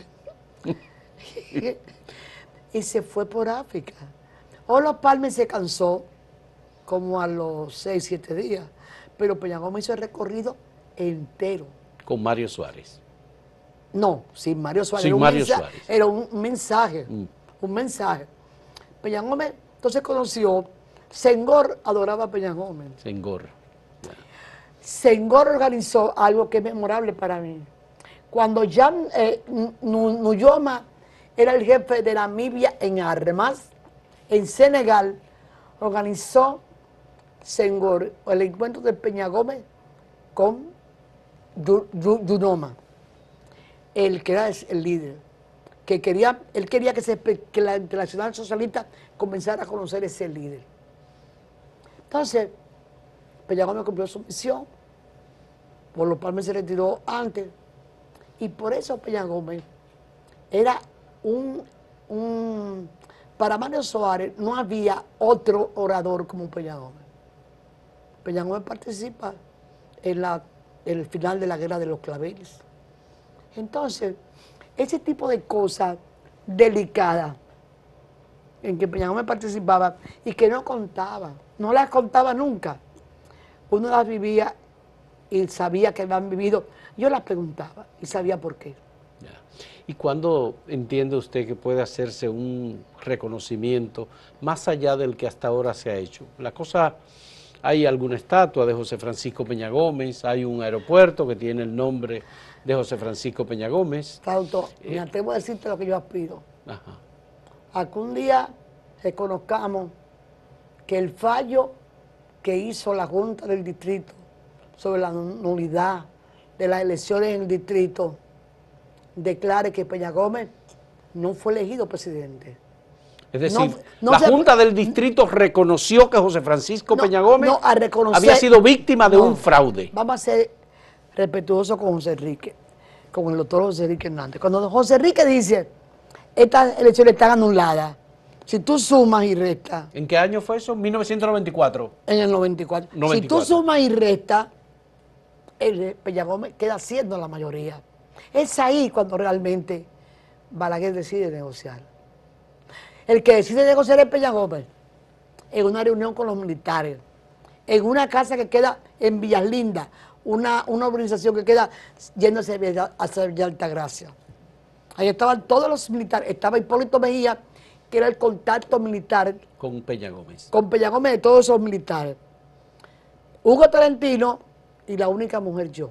Y se fue por África. Olof Palme se cansó como a los seis, siete días, pero Peña Gómez hizo el recorrido entero. Con Mario Suárez. No, sin Mario Suárez. Sin era un Mario mensa- Suárez. Era un mensaje, Mm. un mensaje. Peña Gómez entonces conoció, Senghor adoraba a Peña Gómez. Se engorra. Senghor organizó algo que es memorable para mí. Cuando Jan eh, Nu- Nuyoma era el jefe de Namibia en armas, en Senegal, organizó Senghor el encuentro de Peña Gómez con Du- Du- Dunoma, el que era el líder, que quería, él quería que, se, que la Internacional Socialista comenzara a conocer ese líder. Entonces, Peña Gómez cumplió su misión, por lo Palme se retiró antes, y por eso Peña Gómez era un, un... Para Mario Suárez no había otro orador como Peña Gómez. Peña Gómez participa en la el final de la guerra de los claveles. Entonces, ese tipo de cosas delicadas en que Peña Gómez participaba y que no contaba, no las contaba nunca. Uno las vivía y sabía que habían vivido. Yo las preguntaba y sabía por qué. Ya. ¿Y cuándo entiende usted que puede hacerse un reconocimiento más allá del que hasta ahora se ha hecho? La cosa, hay alguna estatua de José Francisco Peña Gómez, hay un aeropuerto que tiene el nombre de José Francisco Peña Gómez. Fausto, Eh, me atrevo a decirte lo que yo aspiro. Ajá. A que un día reconozcamos que el fallo que hizo la Junta del Distrito sobre la nulidad de las elecciones en el distrito declare que Peña Gómez no fue elegido presidente. Es decir, No, no la se, Junta del Distrito reconoció que José Francisco no, Peña Gómez no, a reconocer, había sido víctima de no, un fraude. Vamos a ser respetuosos con José Enrique, con el doctor José Enrique Hernández. Cuando José Enrique dice, estas elecciones están anuladas, si tú sumas y restas... ¿En qué año fue eso? mil novecientos noventa y cuatro. En el noventa y cuatro. noventa y cuatro. Si tú sumas y restas, el Peña Gómez queda siendo la mayoría. Es ahí cuando realmente Balaguer decide negociar. El que decide negociar es Peña Gómez, en una reunión con los militares, en una casa que queda en Villas Lindas, una, una organización que queda yéndose hacia Villa Altagracia. Ahí estaban todos los militares, estaba Hipólito Mejía, que era el contacto militar Con Peña Gómez. con Peña Gómez de todos esos militares. Hugo Tolentino y la única mujer yo.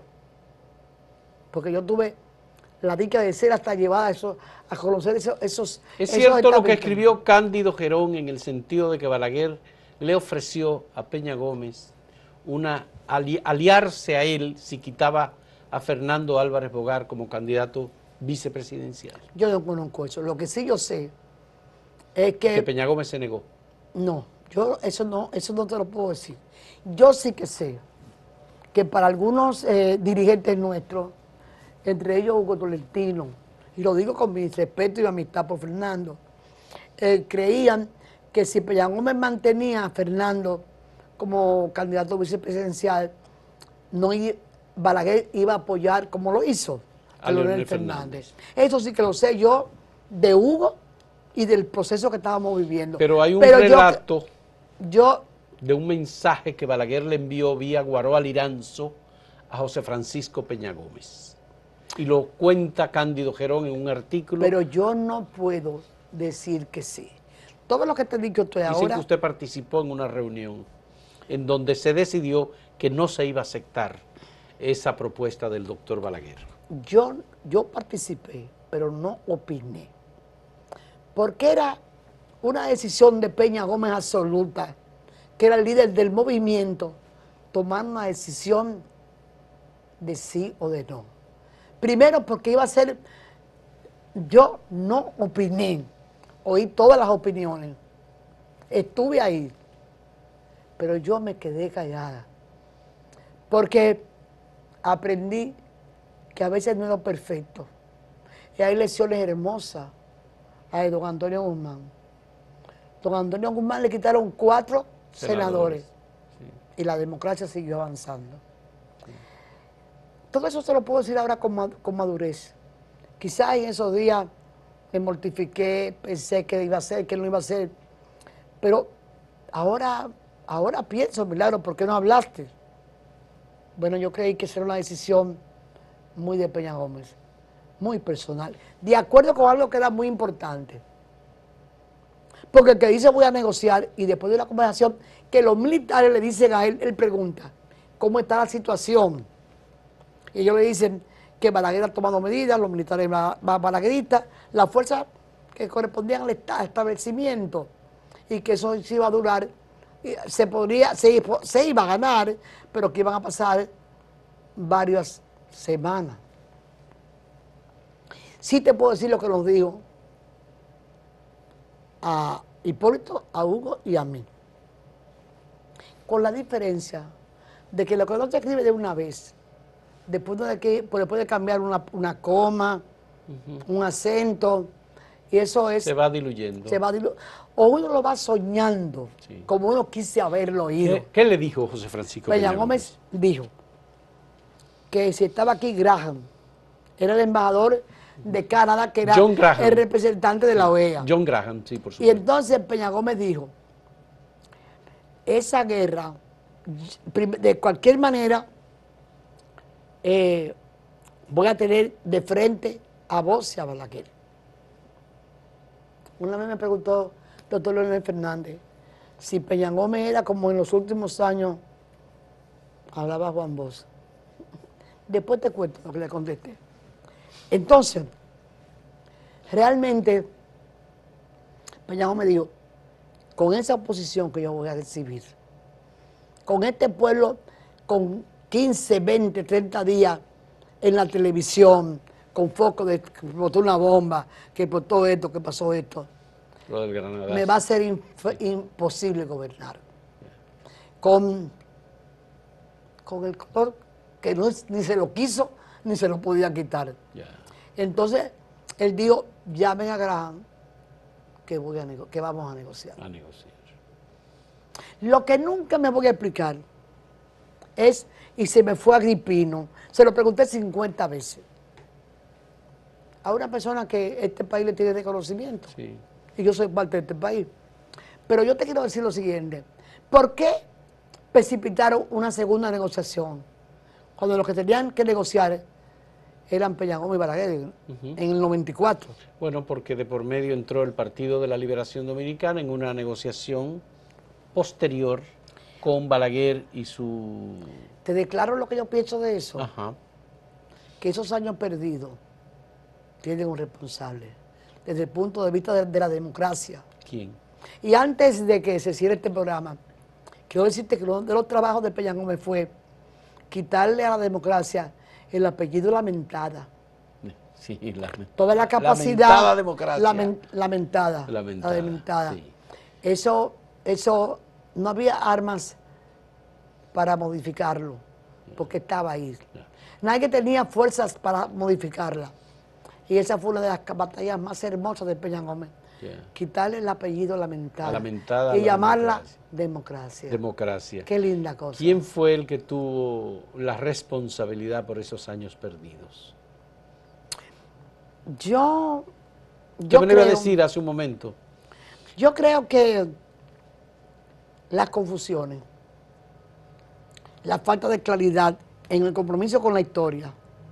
Porque yo tuve la dicha de ser hasta llevada a, eso, a conocer esos, esos Es esos cierto lo que estamentos. escribió Cándido Gerón en el sentido de que Balaguer le ofreció a Peña Gómez una ali, aliarse a él si quitaba a Fernando Álvarez Bogar como candidato vicepresidencial. Yo no conozco eso. Lo que sí yo sé es que... Que Peña Gómez se negó. No, yo eso no, eso no te lo puedo decir. Yo sí que sé que para algunos eh, dirigentes nuestros, entre ellos Hugo Tolentino, y lo digo con mi respeto y amistad por Fernando, eh, creían que si Peña Gómez mantenía a Fernando como candidato vicepresidencial, no i- Balaguer iba a apoyar como lo hizo a, A Leonel Leonel Fernández. Fernández. Eso sí que lo sé yo de Hugo y del proceso que estábamos viviendo. Pero hay un Pero yo- relato Yo, de un mensaje que Balaguer le envió vía Guaroa Liranzo a José Francisco Peña Gómez. Y lo cuenta Cándido Gerón en un artículo. pero yo no puedo decir que sí. Todo lo que te digo estoy Dicen ahora, que usted participó en una reunión en donde se decidió que no se iba a aceptar esa propuesta del doctor Balaguer. yo, yo participé, pero no opiné. Porque era una decisión de Peña Gómez absoluta, que era el líder del movimiento, tomar una decisión de sí o de no. Primero porque iba a ser, yo no opiné, oí todas las opiniones, estuve ahí, pero yo me quedé callada, porque aprendí que a veces no era perfecto, y hay lecciones hermosas a de don Antonio Guzmán. Don Antonio Guzmán le quitaron cuatro senadores, Senadores, sí. y la democracia siguió avanzando. Todo eso se lo puedo decir ahora con, ma- con madurez. Quizás en esos días me mortifiqué, pensé que iba a ser, que no iba a ser, pero ahora, ahora pienso, Milagro, ¿por qué no hablaste? Bueno, yo creí que esa era una decisión muy de Peña Gómez, muy personal, de acuerdo con algo que era muy importante. Porque el que dice voy a negociar y después de la conversación que los militares le dicen a él, él pregunta, ¿cómo está la situación? Y ellos le dicen que Balaguer ha tomado medidas, los militares ba- ba- balagueristas, las fuerzas que correspondían al esta- establecimiento, y que eso sí iba a durar, y se podría, se, se iba a ganar, pero que iban a pasar varias semanas. Sí te puedo decir lo que nos dijo a Hipólito, a Hugo y a mí. Con la diferencia de que lo que no te escribe de una vez, después de que pues, después de cambiar una, una coma, uh-huh. un acento, y eso es... Se va diluyendo. Se va dilu o uno lo va soñando, sí. como uno quise haberlo oído. ¿Qué, ¿Qué le dijo José Francisco Peña Peña Gómez Gómez? dijo que si estaba aquí Graham, era el embajador de Canadá, que era John Graham, el representante de la O E A. John Graham, sí, por Y supuesto. entonces Peña Gómez dijo, esa guerra, de cualquier manera, eh, voy a tener de frente a vos y a Balaguer. Una vez me preguntó el doctor Leonel Fernández si Peña Gómez era como en los últimos años hablaba Juan Bosch. Después te cuento lo que le contesté. Entonces, realmente, Peña Gómez dijo, con esa oposición que yo voy a recibir, con este pueblo con quince, veinte, treinta días en la televisión, con foco de que botó una bomba, que explotó esto, que pasó esto, Lo del Granadazo. me va a ser inf- imposible gobernar. Con, con el color que no, es- ni se lo quiso, ni se lo podía quitar. Ya. Entonces, él dijo, llamen a Graham, que, voy a nego- que vamos a negociar. A negociar. Lo que nunca me voy a explicar es, y se me fue a Agripino, se lo pregunté cincuenta veces, a una persona que este país le tiene reconocimiento, Sí. y yo soy parte de este país. Pero yo te quiero decir lo siguiente, ¿por qué precipitaron una segunda negociación cuando los que tenían que negociar eran Peña Gómez y Balaguer Ujú. en el noventa y cuatro? Bueno, porque de por medio entró el Partido de la Liberación Dominicana en una negociación posterior con Balaguer y su... Te declaro lo que yo pienso de eso, Ajá. que esos años perdidos tienen un responsable, desde el punto de vista de, de la democracia. ¿Quién? Y antes de que se cierre este programa, quiero decirte que uno de los trabajos de Peña Gómez fue quitarle a la democracia el apellido lamentada. Sí, la, Toda la capacidad... lamentada democracia. lamen- lamentada. Lamentada, La lamentada. sí. Eso, eso, no había armas para modificarlo, porque estaba ahí. Nadie tenía fuerzas para modificarla. Y esa fue una de las batallas más hermosas de Peña Gómez. Yeah. Quitarle el apellido lamentada. Lamentada y la llamarla democracia. democracia. Democracia. Qué linda cosa. ¿Quién fue el que tuvo la responsabilidad por esos años perdidos? Yo, Yo yo me lo iba a creo, decir hace un momento. yo creo que las confusiones, la falta de claridad en el compromiso con la historia,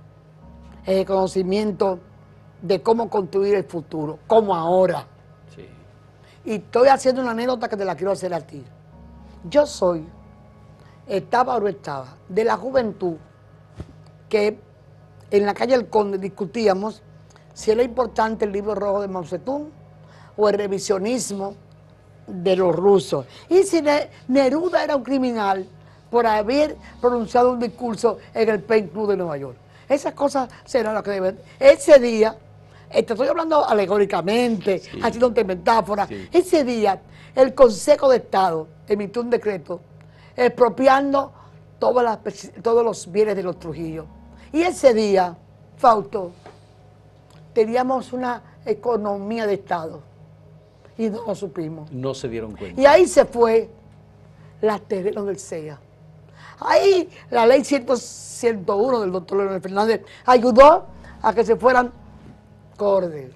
el conocimiento de cómo construir el futuro, como ahora. Sí. Y estoy haciendo una anécdota que te la quiero hacer a ti. Yo soy, estaba o no estaba, de la juventud que en la calle El Conde discutíamos si era importante el libro rojo de Mao Zedong o el revisionismo de los rusos. Y si Ne- Neruda era un criminal por haber pronunciado un discurso en el Paint Club de Nueva York. Esas cosas serán las que deben. Ese día, eh, te estoy hablando alegóricamente, Sí. haciendo metáforas. Sí. Ese día, el Consejo de Estado emitió un decreto expropiando todas las pers- todos los bienes de los Trujillo. Y ese día, Fausto, teníamos una economía de Estado y no lo supimos. No se dieron cuenta. Y ahí se fue la terreno del C E A. Ahí la ley cien, ciento uno del doctor Leonel Fernández ayudó a que se fueran cordes.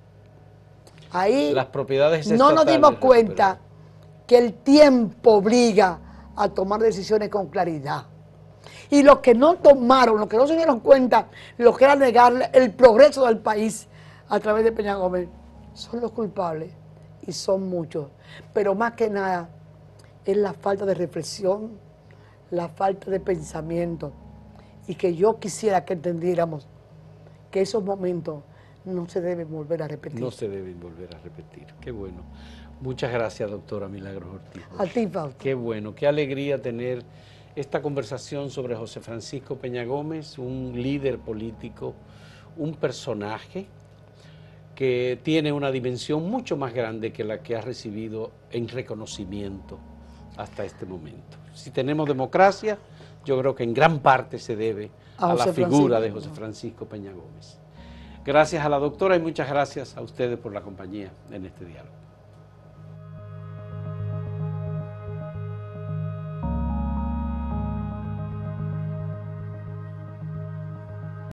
Ahí Las propiedades no nos estatales dimos cuenta recuperadas. que el tiempo obliga a tomar decisiones con claridad. Y los que no tomaron, los que no se dieron cuenta, los que era negarle el progreso del país a través de Peña Gómez, son los culpables y son muchos. Pero más que nada es la falta de reflexión, la falta de pensamiento, y que yo quisiera que entendiéramos que esos momentos no se deben volver a repetir. No se deben volver a repetir. Qué bueno. Muchas gracias, doctora Milagros Ortiz. A ti, Fausto. Qué bueno, qué alegría tener esta conversación sobre José Francisco Peña Gómez, un líder político, un personaje que tiene una dimensión mucho más grande que la que ha recibido en reconocimiento hasta este momento. Si tenemos democracia, yo creo que en gran parte se debe A a, la José figura Francisco. de José Francisco Peña Gómez. Gracias a la doctora y muchas gracias a ustedes por la compañía en este diálogo.